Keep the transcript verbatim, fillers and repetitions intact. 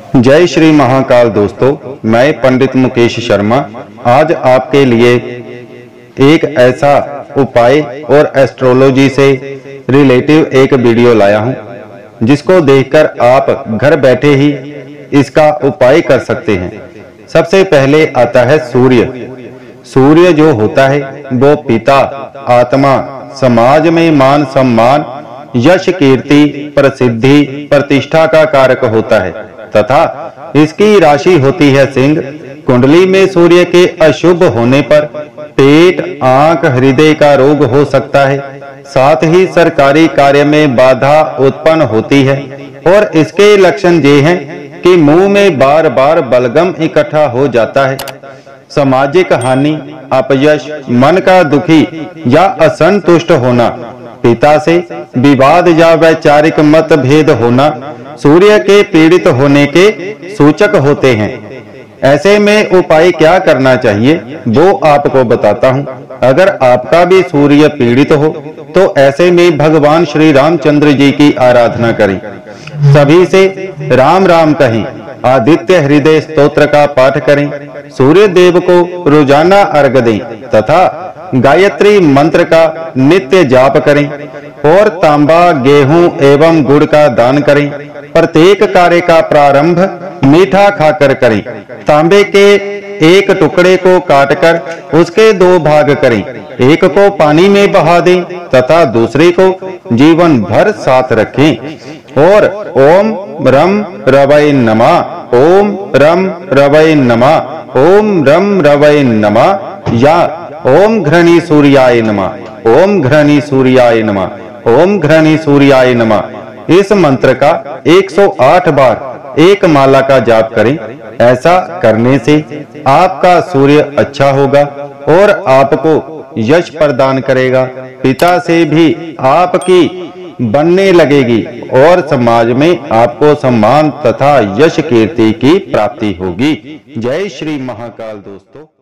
जय श्री महाकाल दोस्तों, मैं पंडित मुकेश शर्मा आज आपके लिए एक ऐसा उपाय और एस्ट्रोलॉजी से रिलेटिव एक वीडियो लाया हूं जिसको देखकर आप घर बैठे ही इसका उपाय कर सकते हैं। सबसे पहले आता है सूर्य। सूर्य जो होता है वो पिता, आत्मा, समाज में मान सम्मान, यश, कीर्ति, प्रसिद्धि, प्रतिष्ठा का कारक होता है तथा इसकी राशि होती है सिंह। कुंडली में सूर्य के अशुभ होने पर पेट, आंख, हृदय का रोग हो सकता है। साथ ही सरकारी कार्य में बाधा उत्पन्न होती है और इसके लक्षण ये हैं कि मुंह में बार बार बलगम इकट्ठा हो जाता है, सामाजिक हानि, अपयश, मन का दुखी या असंतुष्ट होना, पिता से विवाद या वैचारिक मतभेद होना सूर्य के पीड़ित होने के सूचक होते हैं। ऐसे में उपाय क्या करना चाहिए वो आपको बताता हूँ। अगर आपका भी सूर्य पीड़ित हो तो ऐसे में भगवान श्री रामचंद्र जी की आराधना करें, सभी से राम राम कहें, आदित्य हृदय स्तोत्र का पाठ करें, सूर्य देव को रोजाना अर्घ दें तथा गायत्री मंत्र का नित्य जाप करें और तांबा, गेहूं एवं गुड़ का दान करें। प्रत्येक कार्य का प्रारंभ मीठा खाकर करें। तांबे के एक टुकड़े को काटकर उसके दो भाग करें, एक को पानी में बहा दें तथा दूसरे को जीवन भर साथ रखें और ओम रम रवै नमः, ओम रम रवै नमः, ओम रम रवै नमः या ओम घृणी सूर्याय नमः, ओम घृणी सूर्याय नमः, ओम घृणी सूर्याय नमः इस मंत्र का एक सौ आठ बार एक माला का जाप करें। ऐसा करने से आपका सूर्य अच्छा होगा और आपको यश प्रदान करेगा। पिता से भी आपकी बनने लगेगी और समाज में आपको सम्मान तथा यश कीर्ति की प्राप्ति होगी। जय श्री महाकाल दोस्तों।